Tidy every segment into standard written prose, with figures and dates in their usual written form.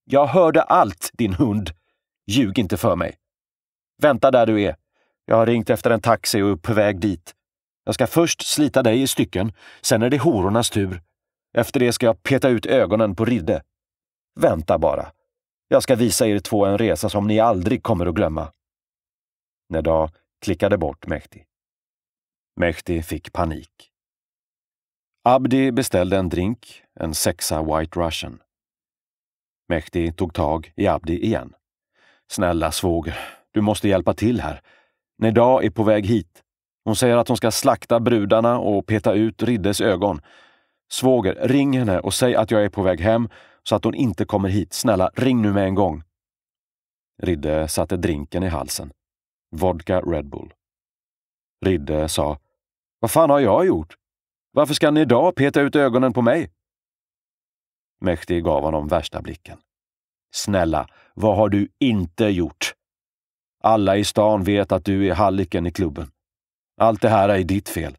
Jag hörde allt, din hund. Ljug inte för mig. Vänta där du är. Jag har ringt efter en taxi och är på väg dit. Jag ska först slita dig i stycken, sen är det horornas tur. Efter det ska jag peta ut ögonen på Ridde. Vänta bara. Jag ska visa er två en resa som ni aldrig kommer att glömma. Neda klickade bort Mehdi. Mehdi fick panik. Abdi beställde en drink, en 6 White Russian. Mehdi tog tag i Abdi igen. Snälla svåger, du måste hjälpa till här. Neda är på väg hit. Hon säger att hon ska slakta brudarna och peta ut Riddes ögon. Svåger, ring henne och säg att jag är på väg hem så att hon inte kommer hit. Snälla, ring nu med en gång. Ridde satte drinken i halsen. Vodka Red Bull. Ridde sa, vad fan har jag gjort? Varför ska ni idag peta ut ögonen på mig? Mehdi gav honom värsta blicken. Snälla, vad har du inte gjort? Alla i stan vet att du är halliken i klubben. Allt det här är ditt fel.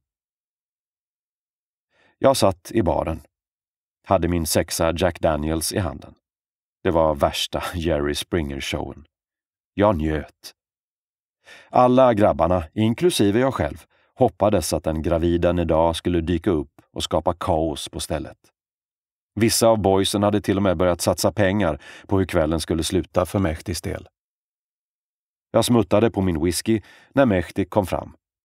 Jag satt i baren. Hade min 6 Jack Daniels i handen. Det var värsta Jerry Springer-showen. Jag njöt. Alla grabbarna, inklusive jag själv, hoppades att den gravida idag skulle dyka upp och skapa kaos på stället. Vissa av boysen hade till och med börjat satsa pengar på hur kvällen skulle sluta för Mehdis del. Jag smuttade på min whisky när Mehdi kom fram.